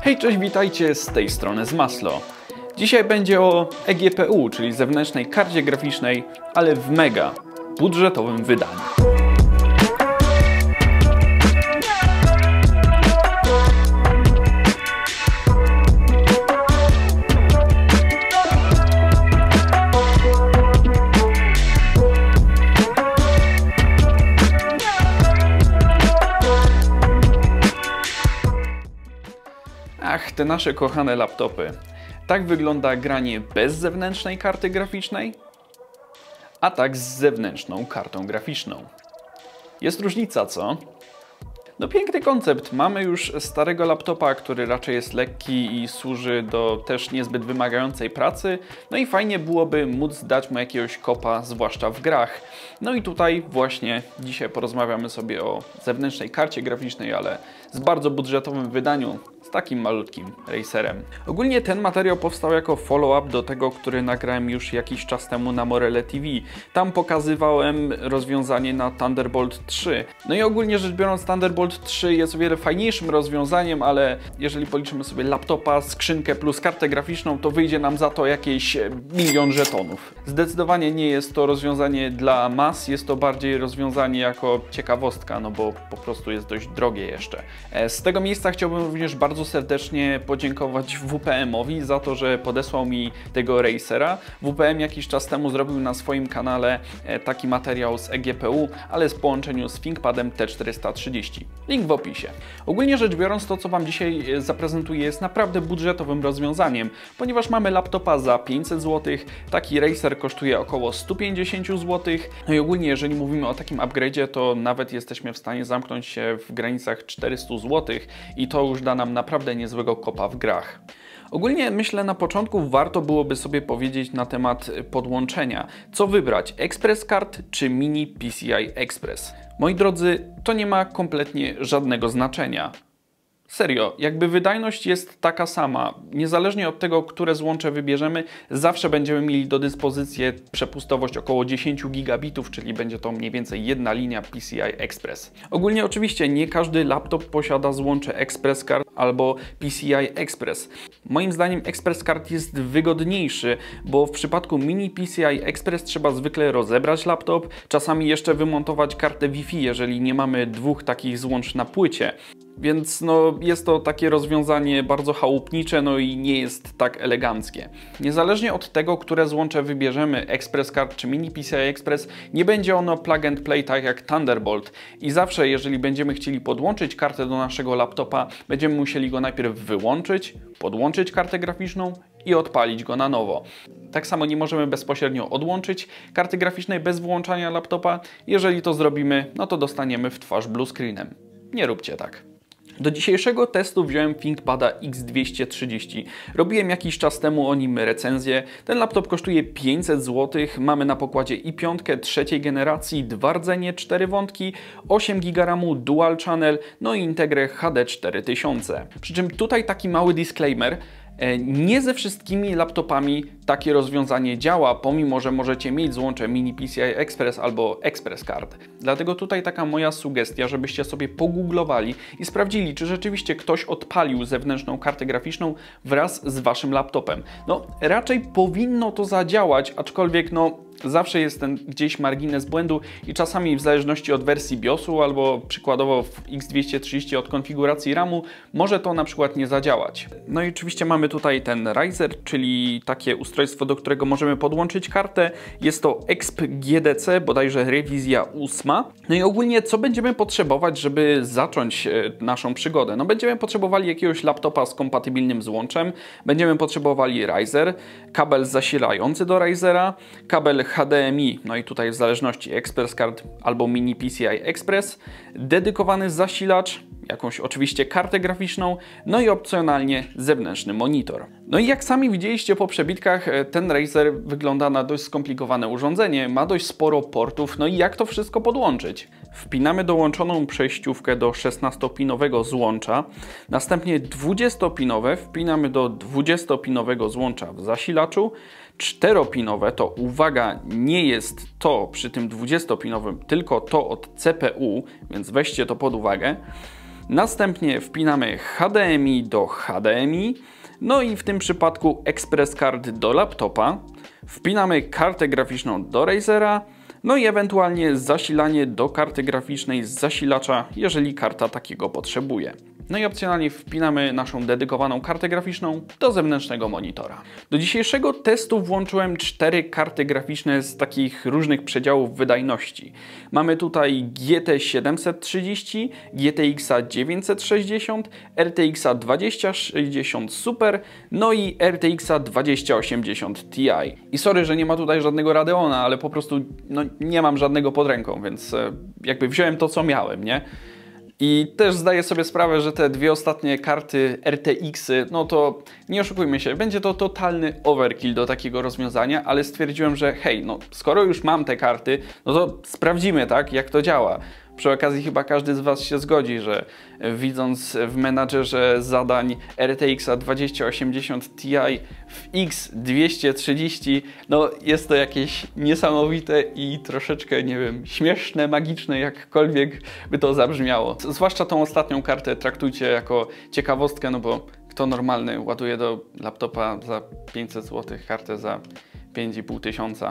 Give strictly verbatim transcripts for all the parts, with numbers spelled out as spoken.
Hej, cześć, witajcie z tej strony z Maslo. Dzisiaj będzie o E G P U, czyli zewnętrznej karcie graficznej, ale w mega budżetowym wydaniu. Ach, te nasze kochane laptopy. Tak wygląda granie bez zewnętrznej karty graficznej, a tak z zewnętrzną kartą graficzną. Jest różnica, co? No piękny koncept. Mamy już starego laptopa, który raczej jest lekki i służy do też niezbyt wymagającej pracy. No i fajnie byłoby móc dać mu jakiegoś kopa, zwłaszcza w grach. No i tutaj właśnie dzisiaj porozmawiamy sobie o zewnętrznej karcie graficznej, ale z bardzo budżetowym wydaniu, z takim malutkim racerem. Ogólnie ten materiał powstał jako follow-up do tego, który nagrałem już jakiś czas temu na Morele T V. Tam pokazywałem rozwiązanie na Thunderbolt trzy. No i ogólnie rzecz biorąc, Thunderbolt trzy jest o wiele fajniejszym rozwiązaniem, ale jeżeli policzymy sobie laptopa, skrzynkę plus kartę graficzną, to wyjdzie nam za to jakieś milion żetonów. Zdecydowanie nie jest to rozwiązanie dla mas, jest to bardziej rozwiązanie jako ciekawostka, no bo po prostu jest dość drogie jeszcze. Z tego miejsca chciałbym również bardzo serdecznie podziękować W P M-owi za to, że podesłał mi tego racera. W P M jakiś czas temu zrobił na swoim kanale taki materiał z E G P U, ale w połączeniu z ThinkPadem T czterysta trzydzieści. Link w opisie. Ogólnie rzecz biorąc, to co Wam dzisiaj zaprezentuję jest naprawdę budżetowym rozwiązaniem, ponieważ mamy laptopa za pięćset złotych, taki racer kosztuje około sto pięćdziesiąt złotych, no i ogólnie jeżeli mówimy o takim upgrade'zie, to nawet jesteśmy w stanie zamknąć się w granicach czterystu złotych i to już da nam naprawdę niezłego kopa w grach. Ogólnie myślę, na początku warto byłoby sobie powiedzieć na temat podłączenia. Co wybrać? Express Card czy Mini P C I Express? Moi drodzy, to nie ma kompletnie żadnego znaczenia. Serio, jakby wydajność jest taka sama, niezależnie od tego, które złącze wybierzemy, zawsze będziemy mieli do dyspozycji przepustowość około dziesięć gigabitów, czyli będzie to mniej więcej jedna linia P C I Express. Ogólnie oczywiście nie każdy laptop posiada złącze Express Card albo P C I Express. Moim zdaniem Express Card jest wygodniejszy, bo w przypadku Mini P C I Express trzeba zwykle rozebrać laptop, czasami jeszcze wymontować kartę Wi-Fi, jeżeli nie mamy dwóch takich złącz na płycie. Więc no, jest to takie rozwiązanie bardzo chałupnicze, no i nie jest tak eleganckie. Niezależnie od tego, które złącze wybierzemy, Express Card czy Mini P C I Express, nie będzie ono plug and play tak jak Thunderbolt. I zawsze, jeżeli będziemy chcieli podłączyć kartę do naszego laptopa, będziemy musieli go najpierw wyłączyć, podłączyć kartę graficzną i odpalić go na nowo. Tak samo nie możemy bezpośrednio odłączyć karty graficznej bez włączania laptopa. Jeżeli to zrobimy, no to dostaniemy w twarz blue screenem. Nie róbcie tak. Do dzisiejszego testu wziąłem ThinkPada X dwieście trzydzieści. Robiłem jakiś czas temu o nim recenzję. Ten laptop kosztuje pięćset złotych. Mamy na pokładzie i pięć trzeciej generacji, dwa rdzenie, cztery wątki, osiem giga ramu, dual channel, no i Integrę H D cztery tysiące. Przy czym tutaj taki mały disclaimer. Nie ze wszystkimi laptopami takie rozwiązanie działa, pomimo że możecie mieć złącze Mini P C I Express albo Express Card. Dlatego tutaj taka moja sugestia, żebyście sobie pogooglowali i sprawdzili, czy rzeczywiście ktoś odpalił zewnętrzną kartę graficzną wraz z waszym laptopem. No, raczej powinno to zadziałać, aczkolwiek no, zawsze jest ten gdzieś margines błędu i czasami w zależności od wersji BIOSu albo przykładowo w X dwieście trzydzieści od konfiguracji ramu może to na przykład nie zadziałać. No i oczywiście mamy tutaj ten riser, czyli takie ustrojstwo, do którego możemy podłączyć kartę. Jest to Exp G D C, bodajże rewizja ósma. No i ogólnie co będziemy potrzebować, żeby zacząć naszą przygodę? No będziemy potrzebowali jakiegoś laptopa z kompatybilnym złączem, będziemy potrzebowali riser, kabel zasilający do risera, kabel H D M I, no i tutaj w zależności Express Card albo Mini P C I Express, dedykowany zasilacz, jakąś oczywiście kartę graficzną, no i opcjonalnie zewnętrzny monitor. No i jak sami widzieliście po przebitkach, ten racer wygląda na dość skomplikowane urządzenie, ma dość sporo portów, no i jak to wszystko podłączyć? Wpinamy dołączoną przejściówkę do szesnastopinowego złącza, następnie dwudziestopinowe wpinamy do dwudziestopinowego złącza w zasilaczu, czteropinowe to, uwaga, nie jest to przy tym dwudziestopinowym, tylko to od C P U, więc weźcie to pod uwagę. Następnie wpinamy H D M I do H D M I, no i w tym przypadku Express Card do laptopa. Wpinamy kartę graficzną do Razera, no i ewentualnie zasilanie do karty graficznej z zasilacza, jeżeli karta takiego potrzebuje. No i opcjonalnie wpinamy naszą dedykowaną kartę graficzną do zewnętrznego monitora. Do dzisiejszego testu włączyłem cztery karty graficzne z takich różnych przedziałów wydajności. Mamy tutaj G T siedemset trzydzieści, G T X dziewięćset sześćdziesiąt, R T X dwadzieścia sześćdziesiąt Super, no i R T X dwadzieścia osiemdziesiąt Ti. I sorry, że nie ma tutaj żadnego Radeona, ale po prostu no, nie mam żadnego pod ręką, więc jakby wziąłem to, co miałem, nie? I też zdaję sobie sprawę, że te dwie ostatnie karty R T X-y, no to nie oszukujmy się, będzie to totalny overkill do takiego rozwiązania, ale stwierdziłem, że hej, no skoro już mam te karty, no to sprawdzimy, tak, jak to działa. Przy okazji chyba każdy z Was się zgodzi, że widząc w menadżerze zadań R T X dwadzieścia osiemdziesiąt Ti w X dwieście trzydzieści, no jest to jakieś niesamowite i troszeczkę, nie wiem, śmieszne, magiczne, jakkolwiek by to zabrzmiało. Zwłaszcza tą ostatnią kartę traktujcie jako ciekawostkę, no bo kto normalny ładuje do laptopa za pięćset złotych kartę za pięć i pół tysiąca.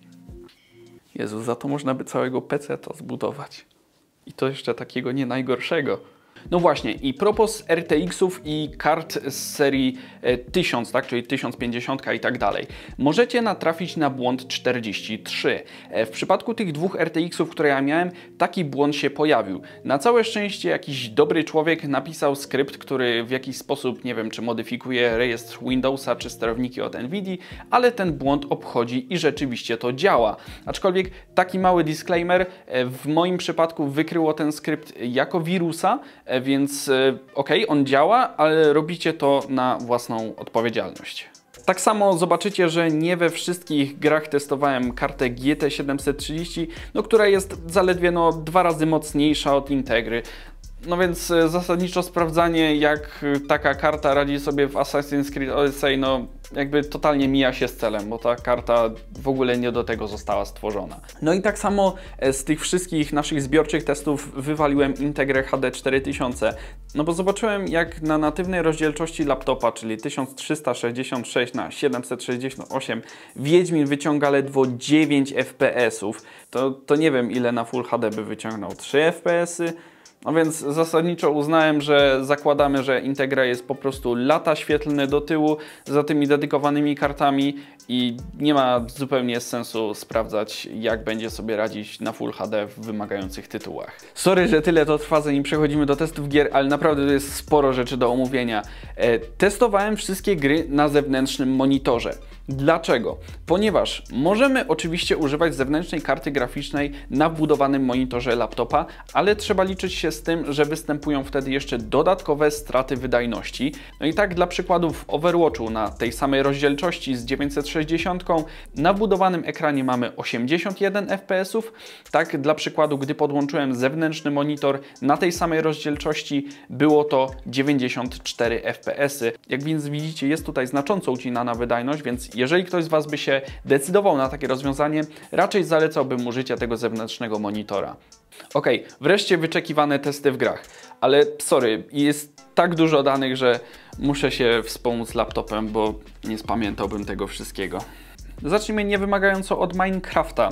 Jezu, za to można by całego peceta zbudować. I to jeszcze takiego nie najgorszego. No właśnie, i propos R T X-ów i kart z serii tysiąc, tak, czyli tysiąc pięćdziesiąt i tak dalej. Możecie natrafić na błąd czterdzieści trzy. W przypadku tych dwóch R T X-ów, które ja miałem, taki błąd się pojawił. Na całe szczęście jakiś dobry człowiek napisał skrypt, który w jakiś sposób, nie wiem, czy modyfikuje rejestr Windowsa, czy sterowniki od Nvidii, ale ten błąd obchodzi i rzeczywiście to działa. Aczkolwiek taki mały disclaimer, w moim przypadku wykryło ten skrypt jako wirusa, więc ok, on działa, ale robicie to na własną odpowiedzialność. Tak samo zobaczycie, że nie we wszystkich grach testowałem kartę G T siedemset trzydzieści, no, która jest zaledwie no, dwa razy mocniejsza od Integry. No więc zasadniczo sprawdzanie, jak taka karta radzi sobie w Assassin's Creed Odyssey, no jakby totalnie mija się z celem, bo ta karta w ogóle nie do tego została stworzona. No i tak samo z tych wszystkich naszych zbiorczych testów wywaliłem Integrę H D cztery tysiące, no bo zobaczyłem, jak na natywnej rozdzielczości laptopa, czyli tysiąc trzysta sześćdziesiąt sześć na siedemset sześćdziesiąt osiem, Wiedźmin wyciąga ledwo dziewięć F P S-ów, to, to nie wiem, ile na Full H D by wyciągnął, trzy F P S-y? No więc zasadniczo uznałem, że zakładamy, że Integra jest po prostu lata świetlne do tyłu za tymi dedykowanymi kartami i nie ma zupełnie sensu sprawdzać, jak będzie sobie radzić na Full H D w wymagających tytułach. Sorry, że tyle to trwa, zanim przechodzimy do testów gier, ale naprawdę to jest sporo rzeczy do omówienia. E, testowałem wszystkie gry na zewnętrznym monitorze. Dlaczego? Ponieważ możemy oczywiście używać zewnętrznej karty graficznej na wbudowanym monitorze laptopa, ale trzeba liczyć się z tym, że występują wtedy jeszcze dodatkowe straty wydajności. No i tak dla przykładu w Overwatchu na tej samej rozdzielczości z dziewięćset sześćdziesiąt na wbudowanym ekranie mamy osiemdziesiąt jeden F P S-ów. Tak dla przykładu, gdy podłączyłem zewnętrzny monitor na tej samej rozdzielczości, było to dziewięćdziesiąt cztery F P S-y. Jak więc widzicie, jest tutaj znacząco ucinana wydajność, więc jeżeli ktoś z Was by się decydował na takie rozwiązanie, raczej zalecałbym użycie tego zewnętrznego monitora. Ok, wreszcie wyczekiwane testy w grach, ale sorry, jest tak dużo danych, że muszę się wspomóc laptopem, bo nie spamiętałbym tego wszystkiego. Zacznijmy niewymagająco od Minecrafta.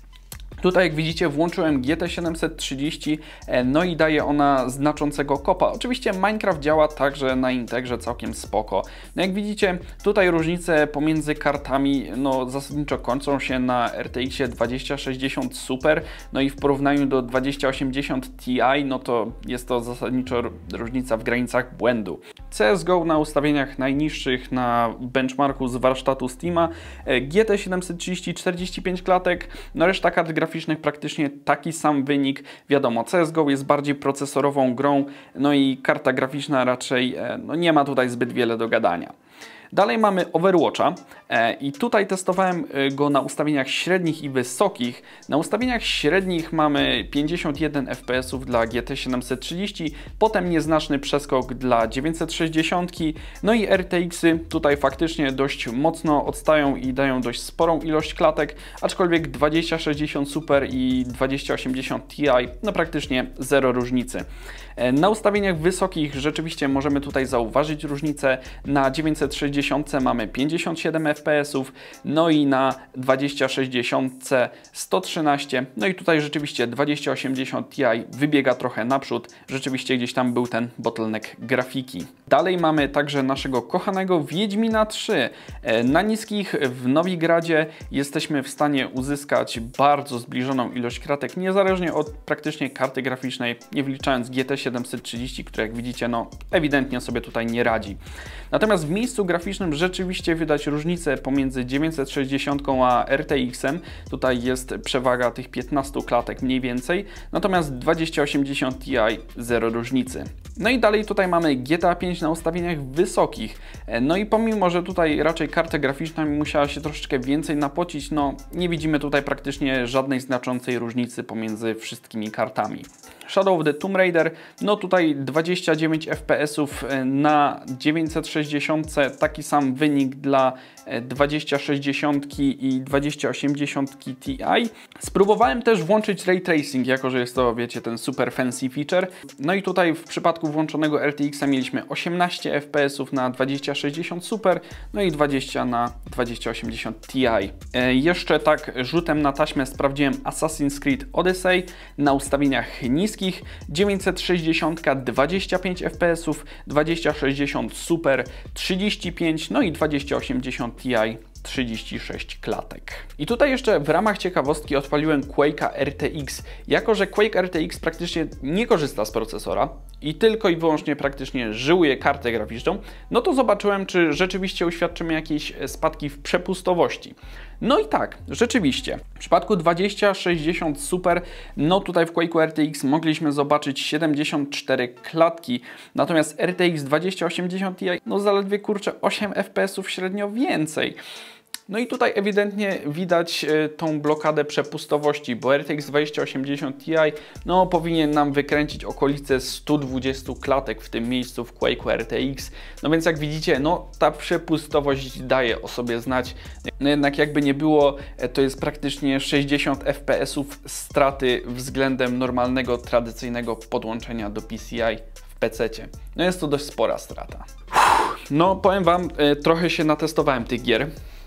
Tutaj, jak widzicie, włączyłem G T siedemset trzydzieści, no i daje ona znaczącego kopa. Oczywiście Minecraft działa także na Integrze całkiem spoko. No jak widzicie, tutaj różnice pomiędzy kartami no zasadniczo kończą się na R T X dwadzieścia sześćdziesiąt Super, no i w porównaniu do dwadzieścia osiemdziesiąt Ti, no to jest to zasadniczo różnica w granicach błędu. C S G O na ustawieniach najniższych na benchmarku z warsztatu Steama, G T siedemset trzydzieści czterdzieści pięć klatek, no reszta kart graficznych praktycznie taki sam wynik. Wiadomo, C S G O jest bardziej procesorową grą, no i karta graficzna raczej no nie ma tutaj zbyt wiele do gadania. Dalej mamy Overwatcha e, i tutaj testowałem go na ustawieniach średnich i wysokich. Na ustawieniach średnich mamy pięćdziesiąt jeden F P S dla G T siedemset trzydzieści, potem nieznaczny przeskok dla dziewięćset sześćdziesiąt, no i R T X-y tutaj faktycznie dość mocno odstają i dają dość sporą ilość klatek, aczkolwiek dwadzieścia sześćdziesiąt Super i dwadzieścia osiemdziesiąt Ti no praktycznie zero różnicy. Na ustawieniach wysokich rzeczywiście możemy tutaj zauważyć różnicę. Na dziewięćset sześćdziesiąt mamy pięćdziesiąt siedem F P S, no i na dwadzieścia sześćdziesiąt sto trzynaście, no i tutaj rzeczywiście dwadzieścia osiemdziesiąt Ti wybiega trochę naprzód, rzeczywiście gdzieś tam był ten bottleneck grafiki. Dalej mamy także naszego kochanego Wiedźmina trzy. Na niskich w Nowigradzie jesteśmy w stanie uzyskać bardzo zbliżoną ilość kratek, niezależnie od praktycznie karty graficznej, nie wliczając G T siedemset trzydzieści, które jak widzicie, no ewidentnie sobie tutaj nie radzi. Natomiast w miejscu graficznym rzeczywiście widać różnicę pomiędzy dziewięćset sześćdziesiąt a R T X-em. Tutaj jest przewaga tych piętnastu klatek mniej więcej, natomiast dwadzieścia osiemdziesiąt Ti zero różnicy. No i dalej tutaj mamy G T A pięć na ustawieniach wysokich. No i pomimo, że tutaj raczej karta graficzna musiała się troszeczkę więcej napocić, no nie widzimy tutaj praktycznie żadnej znaczącej różnicy pomiędzy wszystkimi kartami. Shadow of the Tomb Raider, no tutaj dwadzieścia dziewięć F P S na dziewięćset sześćdziesiąt, taki sam wynik dla dwadzieścia sześćdziesiąt i dwadzieścia osiemdziesiąt Ti. Spróbowałem też włączyć Ray Tracing, jako że jest to, wiecie, ten super fancy feature. No i tutaj w przypadku włączonego R T X-a mieliśmy osiemnaście F P S na dwadzieścia sześćdziesiąt Super, no i dwadzieścia na dwadzieścia osiemdziesiąt Ti. E, jeszcze tak rzutem na taśmę sprawdziłem Assassin's Creed Odyssey na ustawieniach niskich, dziewięćset sześćdziesiąt dwadzieścia pięć F P S, dwadzieścia sześćdziesiąt Super trzydzieści pięć, no i dwadzieścia osiemdziesiąt Ti trzydzieści sześć klatek. I tutaj jeszcze w ramach ciekawostki odpaliłem Quake'a R T X. Jako że Quake R T X praktycznie nie korzysta z procesora i tylko i wyłącznie praktycznie żyłuje kartę graficzną, no to zobaczyłem, czy rzeczywiście uświadczymy jakieś spadki w przepustowości. No i tak, rzeczywiście. W przypadku dwadzieścia sześćdziesiąt Super, no tutaj w Quake'u R T X mogliśmy zobaczyć siedemdziesiąt cztery klatki, natomiast R T X dwadzieścia osiemdziesiąt Ti, no zaledwie kurczę osiem F P S średnio więcej. No i tutaj ewidentnie widać y, tą blokadę przepustowości, bo R T X dwadzieścia osiemdziesiąt Ti no, powinien nam wykręcić okolice stu dwudziestu klatek w tym miejscu w Quake'u R T X. No więc jak widzicie, no ta przepustowość daje o sobie znać. No jednak jakby nie było, to jest praktycznie sześćdziesiąt F P S straty względem normalnego, tradycyjnego podłączenia do P C I w pececie. No jest to dość spora strata. No powiem Wam, y, trochę się natestowałem tych gier.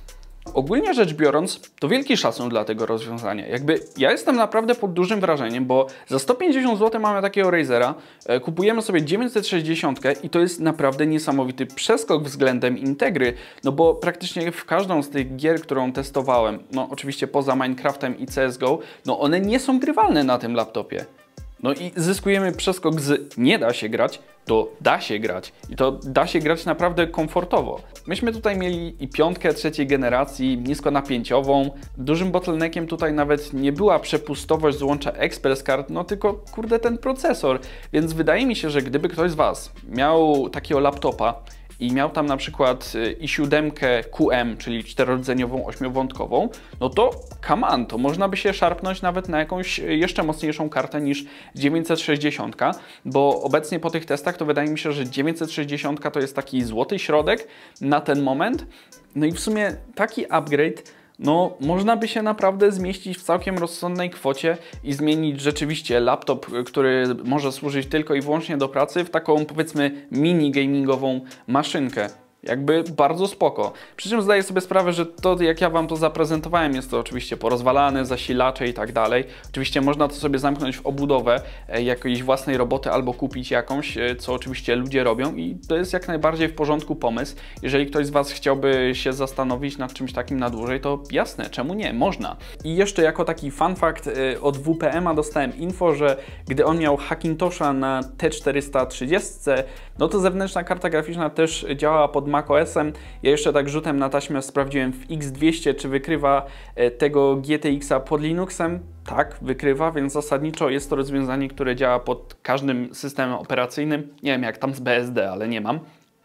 Ogólnie rzecz biorąc, to wielki szacun dla tego rozwiązania. Jakby ja jestem naprawdę pod dużym wrażeniem, bo za sto pięćdziesiąt złotych mamy takiego Razera, e, kupujemy sobie dziewięćset sześćdziesiąt i to jest naprawdę niesamowity przeskok względem Integry, no bo praktycznie w każdą z tych gier, którą testowałem, no oczywiście poza Minecraftem i C S G O, no one nie są grywalne na tym laptopie. No i zyskujemy przeskok z nie da się grać, to da się grać i to da się grać naprawdę komfortowo. Myśmy tutaj mieli i piątkę trzeciej generacji, niskonapięciową. Dużym bottleneckiem tutaj nawet nie była przepustowość złącza Express Card, no tylko kurde ten procesor. Więc wydaje mi się, że gdyby ktoś z Was miał takiego laptopa i miał tam na przykład i siedem Q M, czyli czterordzeniową, ośmiowątkową, no to come on, to można by się szarpnąć nawet na jakąś jeszcze mocniejszą kartę niż dziewięćset sześćdziesiąt, bo obecnie po tych testach to wydaje mi się, że dziewięćset sześćdziesiąt to jest taki złoty środek na ten moment. No i w sumie taki upgrade, no można by się naprawdę zmieścić w całkiem rozsądnej kwocie i zmienić rzeczywiście laptop, który może służyć tylko i wyłącznie do pracy, w taką powiedzmy mini gamingową maszynkę. Jakby bardzo spoko. Przy czym zdaję sobie sprawę, że to jak ja Wam to zaprezentowałem, jest to oczywiście porozwalane, zasilacze i tak dalej. Oczywiście można to sobie zamknąć w obudowę e, jakiejś własnej roboty albo kupić jakąś, e, co oczywiście ludzie robią i to jest jak najbardziej w porządku pomysł. Jeżeli ktoś z Was chciałby się zastanowić nad czymś takim na dłużej, to jasne, czemu nie? Można. I jeszcze jako taki fun fact e, od W P M a dostałem info, że gdy on miał Hackintosha na T czterysta trzydzieści, no to zewnętrzna karta graficzna też działała pod macOS-em. Ja jeszcze tak rzutem na taśmę sprawdziłem w X dwieście, czy wykrywa tego G T X a pod Linuxem. Tak, wykrywa, więc zasadniczo jest to rozwiązanie, które działa pod każdym systemem operacyjnym. Nie wiem jak tam z B S D, ale nie mam.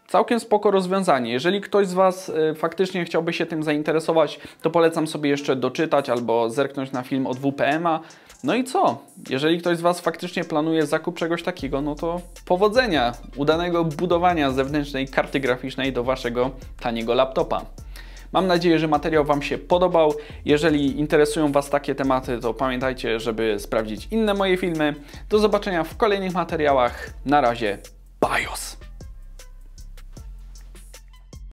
Całkiem spoko rozwiązanie. Jeżeli ktoś z Was y, faktycznie chciałby się tym zainteresować, to polecam sobie jeszcze doczytać albo zerknąć na film od W P M a. No i co? Jeżeli ktoś z Was faktycznie planuje zakup czegoś takiego, no to powodzenia, udanego budowania zewnętrznej karty graficznej do Waszego taniego laptopa. Mam nadzieję, że materiał Wam się podobał. Jeżeli interesują Was takie tematy, to pamiętajcie, żeby sprawdzić inne moje filmy. Do zobaczenia w kolejnych materiałach. Na razie, bajos!